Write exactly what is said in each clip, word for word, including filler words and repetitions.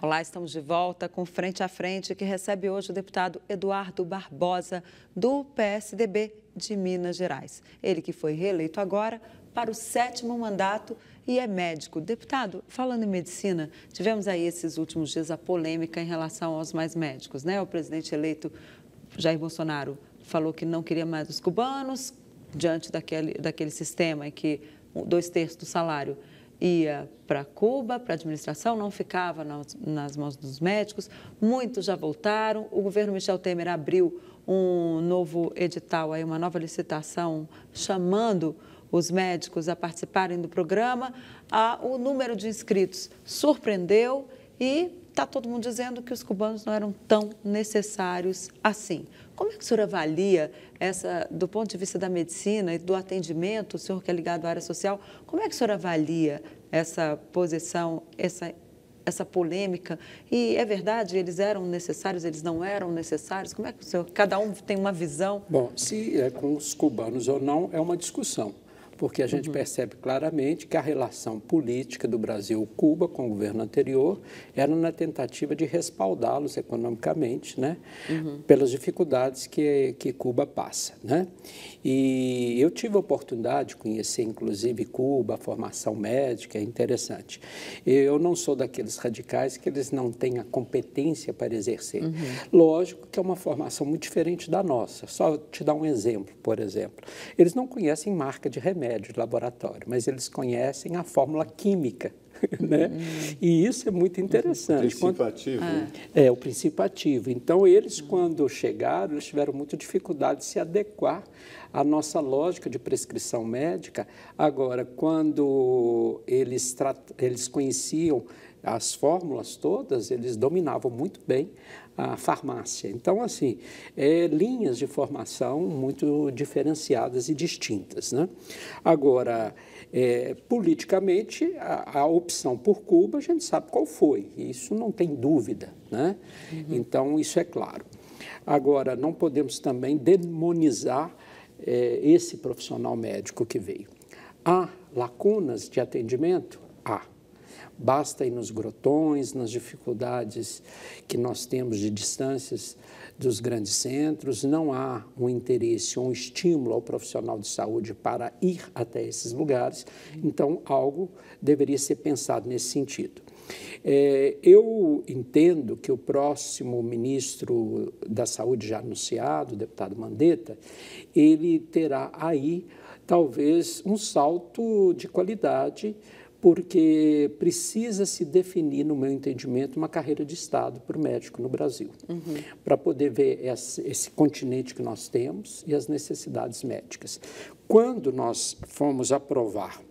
Olá, estamos de volta com Frente a Frente, que recebe hoje o deputado Eduardo Barbosa, do P S D B de Minas Gerais. Ele que foi reeleito agora para o sétimo mandato e é médico. Deputado, falando em medicina, tivemos aí esses últimos dias a polêmica em relação aos mais médicos, né? O presidente eleito Jair Bolsonaro falou que não queria mais os cubanos, diante daquele, daquele sistema em que dois terços do salário ia para Cuba, para a administração, não ficava nas, nas mãos dos médicos. Muitos já voltaram. O governo Michel Temer abriu um novo edital, aí, uma nova licitação, chamando os médicos a participarem do programa. Ah, o número de inscritos surpreendeu e está todo mundo dizendo que os cubanos não eram tão necessários assim. Como é que o senhor avalia essa, do ponto de vista da medicina e do atendimento, o senhor que é ligado à área social, como é que o senhor avalia essa posição, essa, essa polêmica? E é verdade, eles eram necessários, eles não eram necessários? Como é que o senhor, cada um tem uma visão? Bom, se é com os cubanos ou não, é uma discussão, porque a gente uhum. percebe claramente que a relação política do Brasil-Cuba com o governo anterior era na tentativa de respaldá-los economicamente, né, uhum. pelas dificuldades que, que Cuba passa, né? E eu tive a oportunidade de conhecer, inclusive, Cuba, a formação médica, é interessante. Eu não sou daqueles radicais que eles não têm a competência para exercer. Uhum. Lógico que é uma formação muito diferente da nossa. Só te dar um exemplo, por exemplo. Eles não conhecem marca de remédio de laboratório, mas eles conhecem a fórmula química, né? Uhum. E isso é muito interessante. O princípio ativo. É, é, o princípio ativo. Então, eles, uhum. quando chegaram, eles tiveram muita dificuldade de se adequar à nossa lógica de prescrição médica. Agora, quando eles, eles conheciam as fórmulas todas, eles dominavam muito bem a farmácia. Então, assim, é, linhas de formação muito diferenciadas e distintas, né? Agora, é, politicamente, a, a opção por Cuba, a gente sabe qual foi, isso não tem dúvida, né? Uhum. Então, isso é claro. Agora, não podemos também demonizar é, esse profissional médico que veio. Há lacunas de atendimento? Há. Basta ir nos grotões, nas dificuldades que nós temos de distâncias dos grandes centros, não há um interesse ou um estímulo ao profissional de saúde para ir até esses lugares, então algo deveria ser pensado nesse sentido. É, eu entendo que o próximo ministro da Saúde já anunciado, o deputado Mandetta, ele terá aí talvez um salto de qualidade, porque precisa se definir, no meu entendimento, uma carreira de Estado para o médico no Brasil, uhum. para poder ver esse, esse continente que nós temos e as necessidades médicas. Quando nós fomos aprovar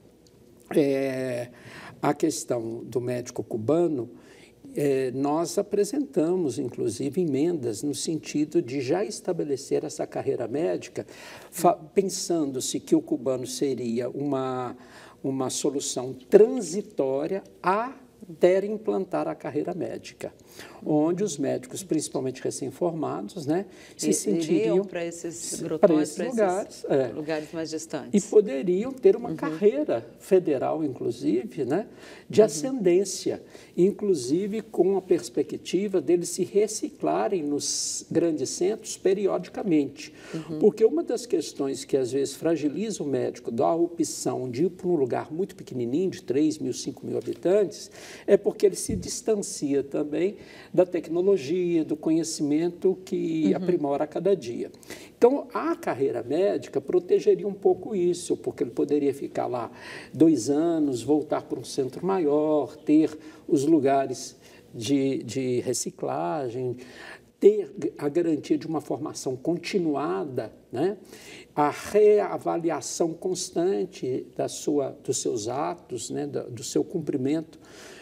é, a questão do médico cubano, é, nós apresentamos, inclusive, emendas no sentido de já estabelecer essa carreira médica, pensando-se que o cubano seria uma... uma solução transitória até implantar a carreira médica, onde os médicos, principalmente recém-formados, né, se sentiriam para esses grotões, para esses lugares, é, lugares mais distantes. E poderiam ter uma uhum. carreira federal, inclusive, né, de uhum. ascendência, inclusive com a perspectiva deles se reciclarem nos grandes centros periodicamente. Uhum. Porque uma das questões que às vezes fragiliza o médico da opção de ir para um lugar muito pequenininho, de três mil, cinco mil habitantes, é porque ele se distancia também da tecnologia, do conhecimento que uhum. aprimora a cada dia. Então, a carreira médica protegeria um pouco isso, porque ele poderia ficar lá dois anos, voltar para um centro maior, ter os lugares de, de reciclagem, ter a garantia de uma formação continuada, né? A reavaliação constante da sua, dos seus atos, né? do, do seu cumprimento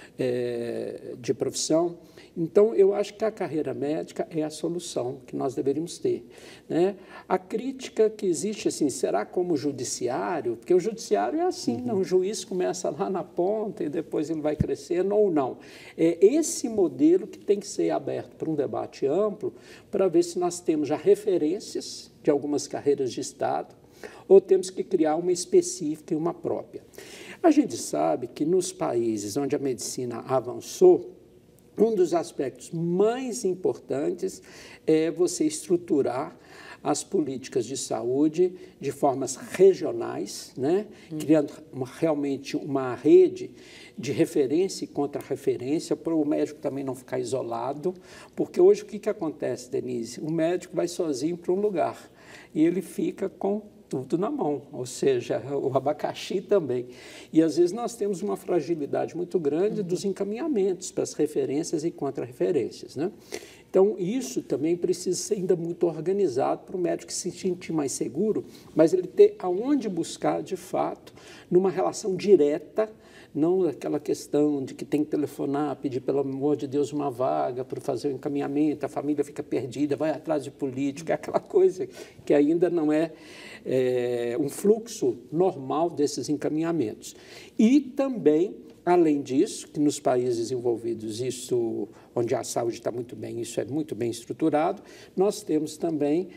é, de profissão. Então, eu acho que a carreira médica é a solução que nós deveríamos ter, né? A crítica que existe, assim, será como o judiciário? Porque o judiciário é assim, uhum. não, o juiz começa lá na ponta e depois ele vai crescendo ou não. É esse modelo que tem que ser aberto para um debate amplo, para ver se nós temos já referências de algumas carreiras de Estado ou temos que criar uma específica e uma própria. A gente sabe que nos países onde a medicina avançou, um dos aspectos mais importantes é você estruturar as políticas de saúde de formas regionais, né? Hum. criando uma, realmente uma rede de referência e contra-referência para o médico também não ficar isolado, porque hoje o que, que acontece, Denise? O médico vai sozinho para um lugar e ele fica com tudo na mão, ou seja, o abacaxi também. E, às vezes, nós temos uma fragilidade muito grande dos encaminhamentos para as referências e contra-referências, né? Então, isso também precisa ser ainda muito organizado para o médico se sentir mais seguro, mas ele ter aonde buscar, de fato, numa relação direta, não aquela questão de que tem que telefonar, pedir, pelo amor de Deus, uma vaga para fazer o encaminhamento, a família fica perdida, vai atrás de político, é aquela coisa que ainda não é, é um fluxo normal desses encaminhamentos. E também, além disso, que nos países desenvolvidos, isso, onde a saúde está muito bem, isso é muito bem estruturado, nós temos também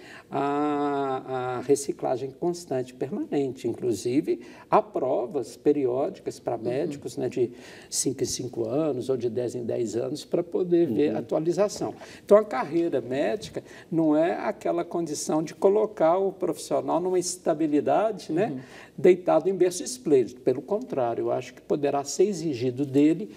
a, a reciclagem constante, permanente. Inclusive, há provas periódicas para médicos, uhum. né, de cinco em cinco anos ou de dez em dez anos, para poder uhum. ver a atualização. Então, a carreira médica não é aquela condição de colocar o profissional numa estabilidade, uhum. né, deitado em berço esplêndido. Pelo contrário, eu acho que poderá ser exigido dele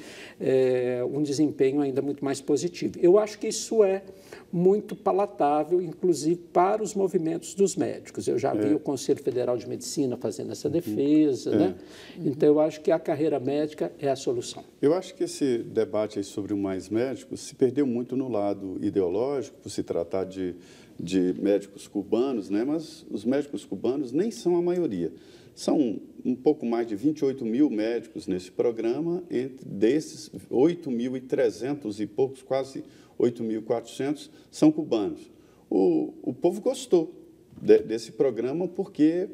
é, um desempenho ainda muito mais positivo. Eu acho que isso é muito palatável, inclusive para os movimentos dos médicos. Eu já é. vi o Conselho Federal de Medicina fazendo essa defesa, é. né? Uhum. Então, eu acho que a carreira médica é a solução. Eu acho que esse debate aí sobre mais médicos se perdeu muito no lado ideológico, por se tratar de, de médicos cubanos, né? Mas os médicos cubanos nem são a maioria. São um pouco mais de vinte e oito mil médicos nesse programa, entre desses, oito mil e trezentos e poucos, quase oito mil e quatrocentos, são cubanos. O, o povo gostou de, desse programa porque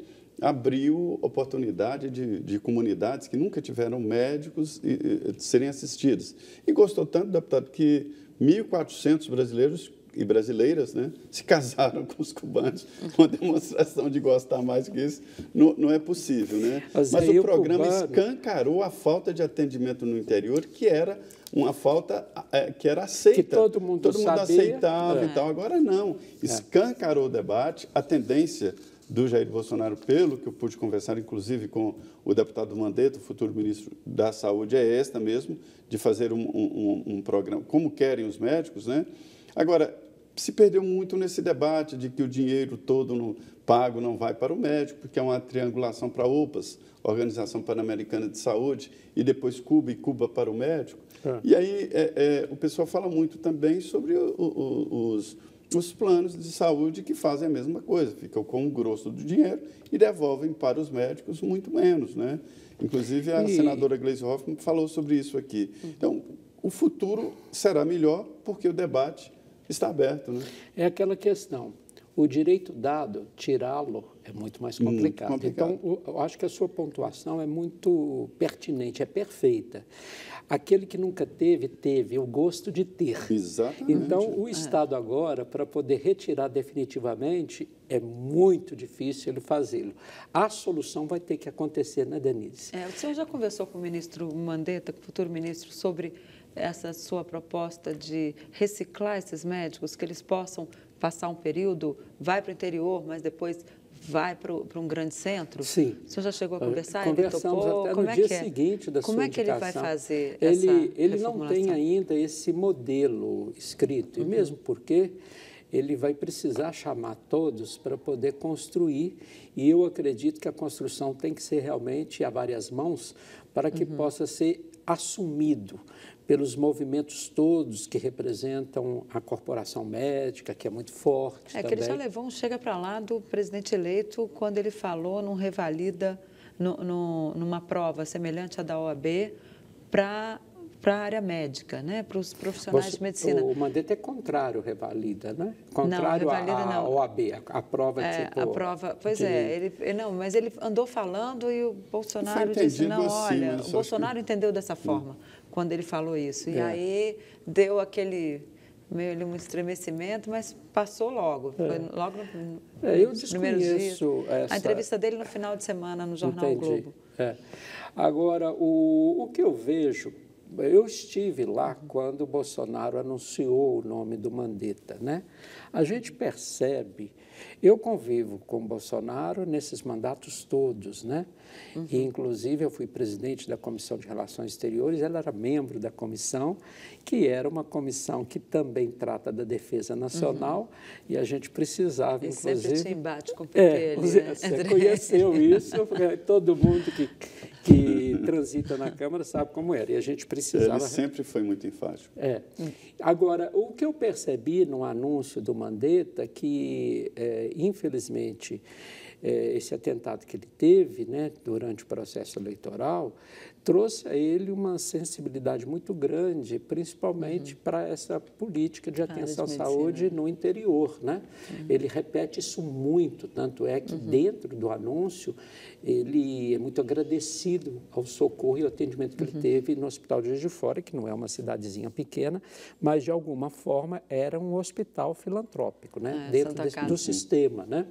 abriu oportunidade de, de comunidades que nunca tiveram médicos e, e, serem assistidas. E gostou tanto, deputado, que mil e quatrocentos brasileiros e brasileiras, né, se casaram com os cubanos. Uma demonstração de gostar mais que isso não, não é possível, né? Mas, Mas o programa cubano... escancarou a falta de atendimento no interior, que era uma falta é, que era aceita. Que todo mundo, todo mundo sabia. aceitava É. e tal. Agora não. Escancarou o debate. A tendência do Jair Bolsonaro, pelo que eu pude conversar, inclusive, com o deputado Mandetta, o futuro ministro da Saúde, é esta mesmo, de fazer um, um, um programa, como querem os médicos, né? Agora, se perdeu muito nesse debate de que o dinheiro todo no pago não vai para o médico, porque é uma triangulação para a O P A S, Organização Pan-Americana de Saúde, e depois Cuba e Cuba para o médico. É. E aí é, é, o pessoal fala muito também sobre o, o, os, os planos de saúde que fazem a mesma coisa, ficam com o grosso do dinheiro e devolvem para os médicos muito menos, né? Inclusive, a e... senadora Gleisi Hoffmann falou sobre isso aqui. Então, o futuro será melhor porque o debate está aberto, né? É aquela questão, o direito dado, tirá-lo é muito mais complicado. Muito complicado. Então, eu acho que a sua pontuação é muito pertinente, é perfeita. Aquele que nunca teve, teve o gosto de ter. Exatamente. Então, o Estado agora, para poder retirar definitivamente, é muito difícil ele fazê-lo. A solução vai ter que acontecer, né, Denise? É, o senhor já conversou com o ministro Mandetta, com o futuro ministro, sobre essa sua proposta de reciclar esses médicos, que eles possam passar um período, vai para o interior, mas depois vai para, o, para um grande centro? Sim. O senhor já chegou a conversar? Conversamos ele até Como no é dia que é? seguinte da Como sua é que indicação. ele vai fazer ele, essa Ele não tem ainda esse modelo escrito, uhum. e mesmo porque ele vai precisar chamar todos para poder construir, e eu acredito que a construção tem que ser realmente a várias mãos para que uhum. possa ser assumido pelos movimentos todos que representam a corporação médica, que é muito forte É também. que ele já levou um chega para lá do presidente eleito quando ele falou num revalida, no, no, numa prova semelhante à da O A B, para para a área médica, né? Para os profissionais Você, de medicina. O Mandetta é contrário, revalida, né? Contrário não, à O A B, a, a prova é, tipo... A prova, pois que... é, ele, não, mas ele andou falando e o Bolsonaro disse, não, assim, olha, o Bolsonaro que... entendeu dessa forma, hum. quando ele falou isso. E é. aí deu aquele, meio um estremecimento, mas passou logo, é. foi logo no, é, eu nos primeiros dias. Essa... A entrevista dele no final de semana no Jornal Entendi. Globo. É. Agora, o, o que eu vejo eu estive lá quando o Bolsonaro anunciou o nome do Mandetta, né? A gente percebe, eu convivo com o Bolsonaro nesses mandatos todos, né? Uhum. E, inclusive, eu fui presidente da Comissão de Relações Exteriores, ela era membro da comissão, que era uma comissão que também trata da defesa nacional, uhum. e a gente precisava, e inclusive... sempre tinha embate com o P T é, ali, você, né? você conheceu isso, porque todo mundo que, que transita na Câmara sabe como era, e a gente precisava... Ele sempre foi muito enfático. É. Agora, o que eu percebi no anúncio do Mandetta, que, é, infelizmente, é, esse atentado que ele teve, né, durante o processo eleitoral, trouxe a ele uma sensibilidade muito grande, principalmente uhum. para essa política de atenção à saúde no interior, né? Uhum. Ele repete isso muito, tanto é que uhum. dentro do anúncio ele é muito agradecido ao socorro e ao atendimento que uhum. ele teve no Hospital de Juiz de Fora, que não é uma cidadezinha pequena, mas de alguma forma era um hospital filantrópico, né? É, dentro desse, do sistema, né?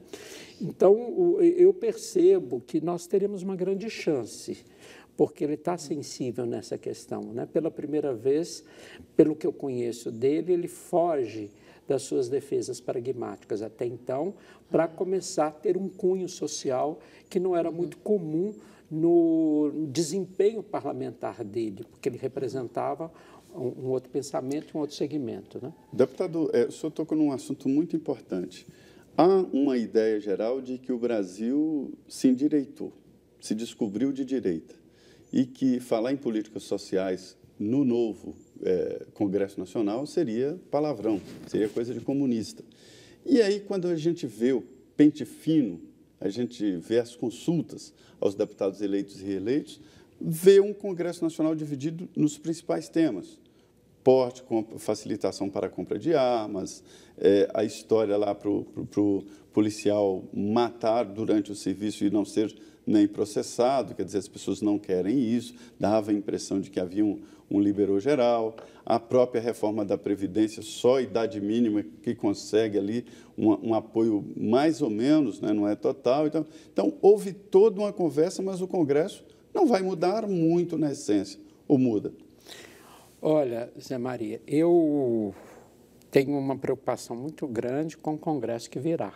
Então, eu percebo que nós teremos uma grande chance, porque ele está sensível nessa questão, né? Pela primeira vez, pelo que eu conheço dele, ele foge das suas defesas pragmáticas até então, para começar a ter um cunho social que não era muito comum no desempenho parlamentar dele, porque ele representava um, um outro pensamento, um outro segmento, né? Deputado, é, o senhor tocou num assunto muito importante. Há uma ideia geral de que o Brasil se endireitou, se descobriu de direita, e que falar em políticas sociais no novo é, Congresso Nacional seria palavrão, seria coisa de comunista. E aí, quando a gente vê o pente fino, a gente vê as consultas aos deputados eleitos e reeleitos, vê um Congresso Nacional dividido nos principais temas. Porte, facilitação para a compra de armas, é, a história lá para o policial matar durante o serviço e não ser nem processado, quer dizer, as pessoas não querem isso, dava a impressão de que havia um, um liberou geral, a própria reforma da Previdência, só a idade mínima que consegue ali um, um apoio mais ou menos, né, não é total. Então, então, houve toda uma conversa, mas o Congresso não vai mudar muito na essência, ou muda? Olha, Zé Maria, eu tenho uma preocupação muito grande com o Congresso que virá,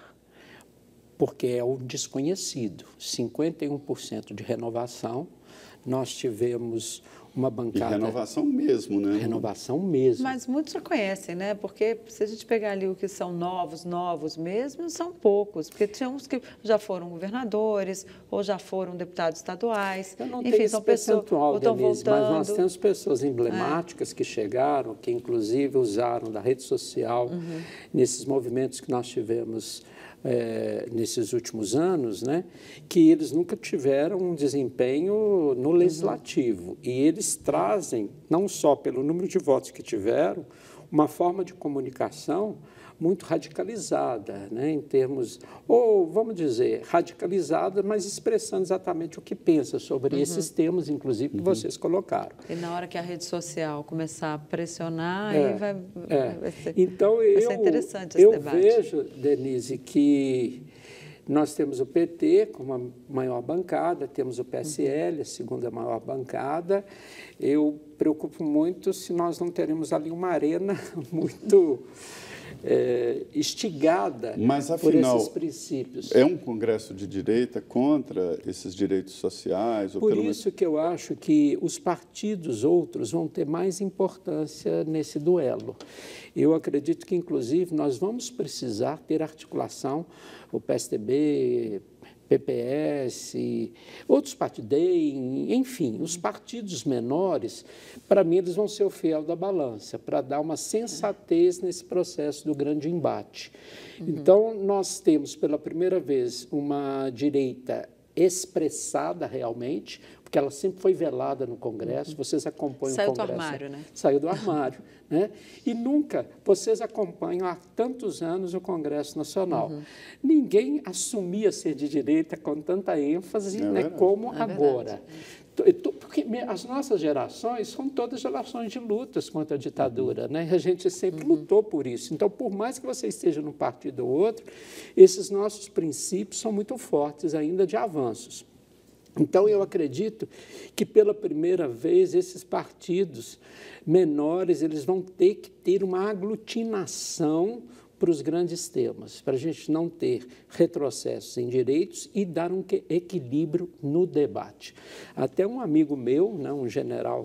porque é o desconhecido, cinquenta e um por cento de renovação, nós tivemos uma bancada... E renovação mesmo, né? Renovação mesmo. Mas muitos já conhecem, né? Porque se a gente pegar ali o que são novos, novos mesmo, são poucos, porque tinha uns que já foram governadores ou já foram deputados estaduais. Eu não Enfim, tenho são esse pessoas percentual, estão Denise, voltando. mas nós temos pessoas emblemáticas é. que chegaram, que inclusive usaram da rede social uhum. nesses movimentos que nós tivemos É, nesses últimos anos, né, que eles nunca tiveram um desempenho no legislativo. Uhum. E eles trazem, não só pelo número de votos que tiveram, uma forma de comunicação muito radicalizada, né, em termos, ou vamos dizer, radicalizada, mas expressando exatamente o que pensa sobre uhum. esses temas, inclusive, que uhum. vocês colocaram. E na hora que a rede social começar a pressionar, é, aí vai, é. vai, ser, então, vai eu, ser interessante esse eu debate. Eu vejo, Denise, que nós temos o P T como a maior bancada, temos o P S L, uhum. a segunda maior bancada. Eu preocupo muito se nós não teremos ali uma arena muito... É, instigada Mas, afinal, por esses princípios. É um congresso de direita contra esses direitos sociais? Ou por pelo isso que eu acho que os partidos outros vão ter mais importância nesse duelo. Eu acredito que, inclusive, nós vamos precisar ter articulação, o P S D B, P P S, outros partidos, D E M, enfim, os partidos menores, para mim, eles vão ser o fiel da balança, para dar uma sensatez nesse processo do grande embate. Uhum. Então, nós temos, pela primeira vez, uma direita expressada realmente, porque ela sempre foi velada no Congresso, vocês acompanham Saiu o Congresso. Saiu do armário, né? Saiu do armário, né? E nunca, vocês acompanham há tantos anos o Congresso Nacional. Uhum. Ninguém assumia ser de direita com tanta ênfase, é né, como é agora. Porque as nossas gerações são todas gerações de lutas contra a ditadura, né? A gente sempre uhum. lutou por isso. Então, por mais que você esteja num partido ou outro, esses nossos princípios são muito fortes ainda de avanços. Então, eu acredito que, pela primeira vez, esses partidos menores eles vão ter que ter uma aglutinação para os grandes temas, para a gente não ter retrocessos em direitos e dar um equilíbrio no debate. Até um amigo meu, né, um general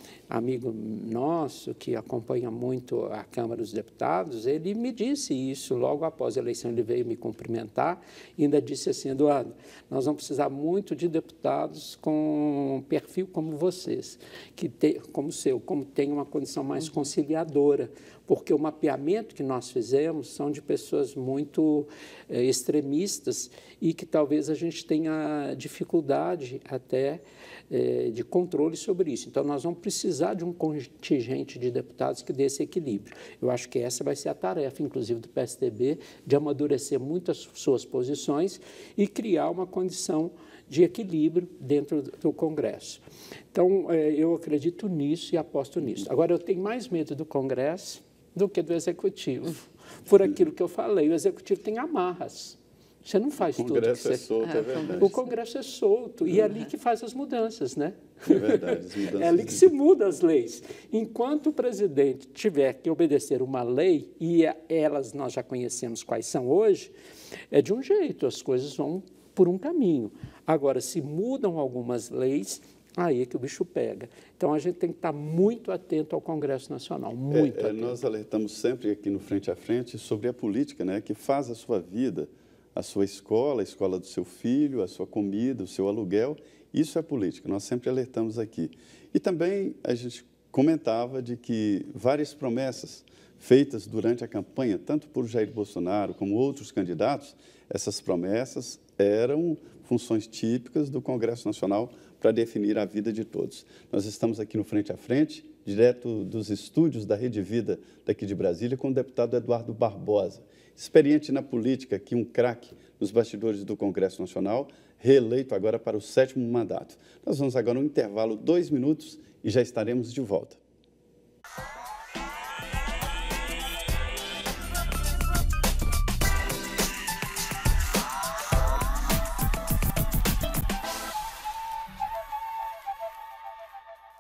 amigo nosso, que acompanha muito a Câmara dos Deputados, ele me disse isso logo após a eleição, ele veio me cumprimentar e ainda disse assim, Eduardo, nós vamos precisar muito de deputados com perfil como vocês, que tem, como o seu, como tem uma condição mais conciliadora, porque o mapeamento que nós fizemos são de pessoas muito eh, extremistas e que talvez a gente tenha dificuldade até eh, de controle sobre isso. Então, nós vamos precisar de um contingente de deputados que dê esse equilíbrio. Eu acho que essa vai ser a tarefa, inclusive, do P S D B, de amadurecer muito as suas posições e criar uma condição de equilíbrio dentro do Congresso. Então, eh, eu acredito nisso e aposto nisso. Agora, eu tenho mais medo do Congresso do que do Executivo, por aquilo que eu falei. O Executivo tem amarras. Você não faz tudo. O Congresso que é você... solto, é verdade. O Congresso é solto, e é ali que faz as mudanças, né? É verdade, as mudanças. É ali que se muda as leis. Enquanto o presidente tiver que obedecer uma lei, e elas nós já conhecemos quais são hoje, é de um jeito, as coisas vão por um caminho. Agora, se mudam algumas leis, aí é que o bicho pega. Então, a gente tem que estar muito atento ao Congresso Nacional, muito é, é, atento. Nós alertamos sempre aqui no Frente a Frente sobre a política, né, que faz a sua vida, a sua escola, a escola do seu filho, a sua comida, o seu aluguel. Isso é política, nós sempre alertamos aqui. E também a gente comentava de que várias promessas feitas durante a campanha, tanto por Jair Bolsonaro como outros candidatos, essas promessas eram funções típicas do Congresso Nacional para definir a vida de todos. Nós estamos aqui no Frente a Frente, direto dos estúdios da Rede Vida daqui de Brasília, com o deputado Eduardo Barbosa, experiente na política, aqui um craque nos bastidores do Congresso Nacional, reeleito agora para o sétimo mandato. Nós vamos agora um intervalo, dois minutos, e já estaremos de volta.